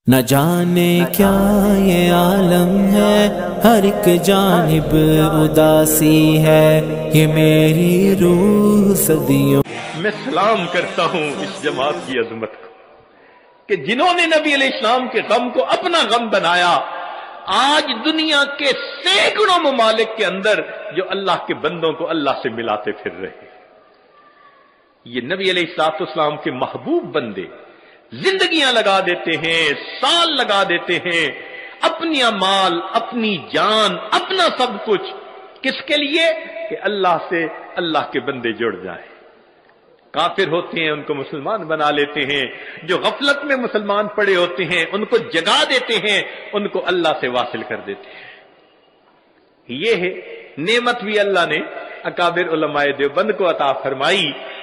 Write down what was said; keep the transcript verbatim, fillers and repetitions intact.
न जाने क्या ये आलम है, हर एक जानिब उदासी है, ये मेरी रूह सदियों। मैं सलाम करता हूं इस जमात की अजमत को कि जिन्होंने नबी अलैहिस्सलाम के गम को अपना गम बनाया। आज दुनिया के सैकड़ों ममालिक के अंदर जो अल्लाह के बंदों को अल्लाह से मिलाते फिर रहे, ये नबी अलैहिस्सलाम के महबूब बंदे जिंदगियां लगा देते हैं, साल लगा देते हैं, अपनी अमाल, अपनी जान, अपना सब कुछ, किसके लिए? कि अल्लाह से अल्लाह के बंदे जुड़ जाएं। काफिर होते हैं उनको मुसलमान बना लेते हैं, जो गफलत में मुसलमान पड़े होते हैं उनको जगा देते हैं, उनको अल्लाह से वासिल कर देते हैं। ये है नेमत भी अल्लाह ने अकाबिर उलमाए देवबंद को अता फरमाई